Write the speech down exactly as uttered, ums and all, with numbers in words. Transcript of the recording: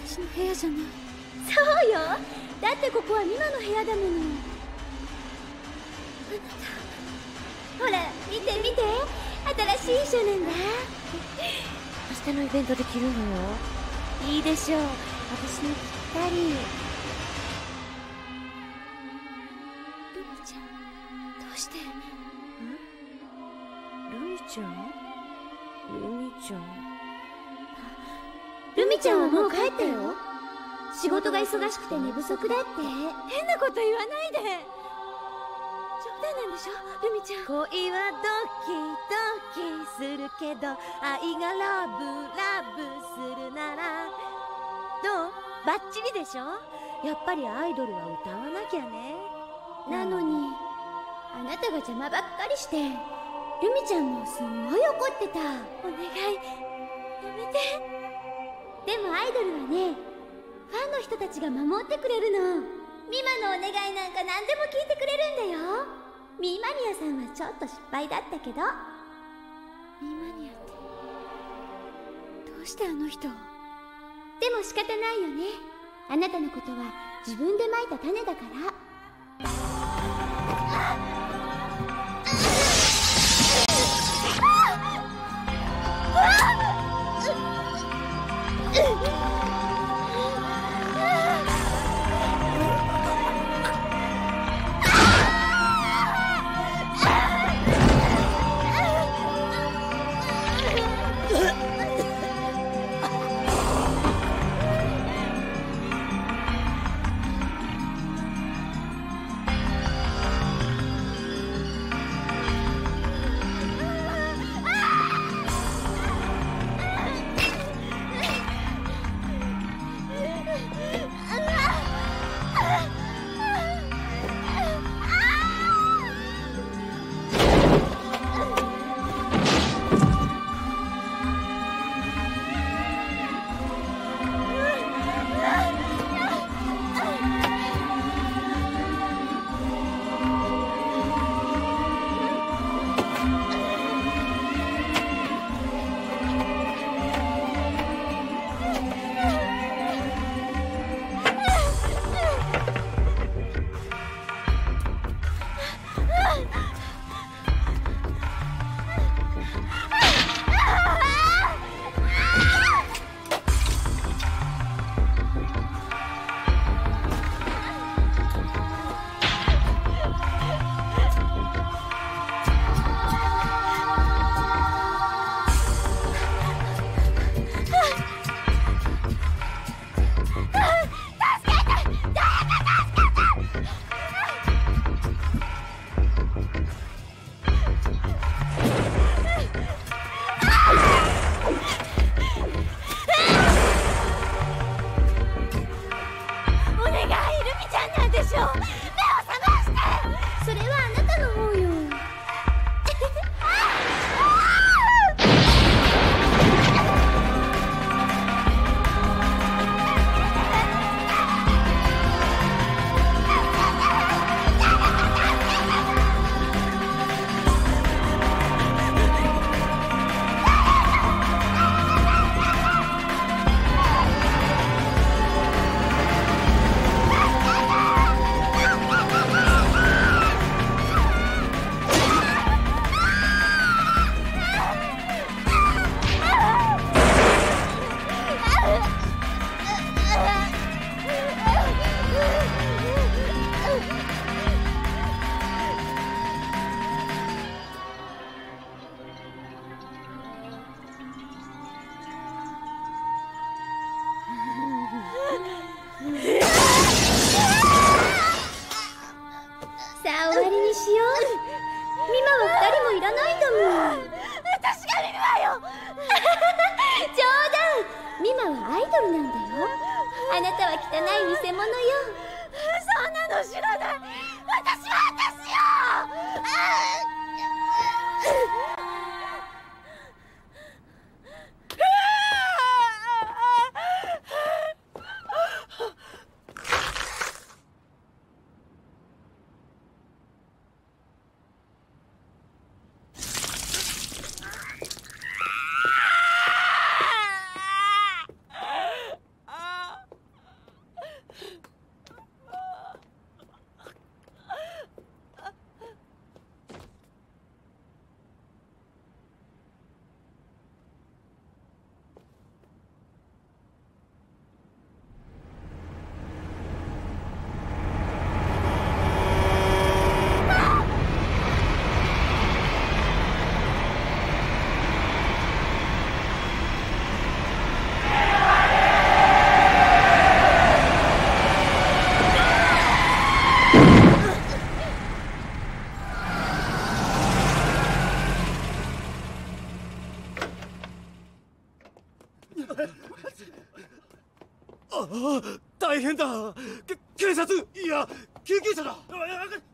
私の部屋じゃない。 そうよ。だってここはミマの部屋だもの。ほら見て見て、新しい衣装なんだ。 明日のイベントで着るのよ。いいでしょう、私にぴったり。 ルミちゃん、どうして？ ん？ルミちゃん？ルミちゃん。 ルミちゃんはもう帰ったよ。仕事が忙しくて寝不足だって。変なこと言わないで。冗談なんでしょ、ルミちゃん。 恋はドキドキするけど、愛がラブラブするなら。どう？バッチリでしょ。やっぱりアイドルは歌わなきゃね。 なのにあなたが邪魔ばっかりして、ルミちゃんもすんごい怒ってた。お願いやめて。でもアイドルはね、ファンの人たちが守ってくれるの。ミマのお願いなんか何でも聞いてくれるんだよ。ミーマニアさんはちょっと失敗だったけど。 ミーマニアって、どうしてあの人を。 でも仕方ないよね。あなたのことは自分でまいた種だから。あなたは汚い偽物よ。 そんなの知らない。私は私よ。 ああ、大変だ。け警察、いや救急車だ。ああ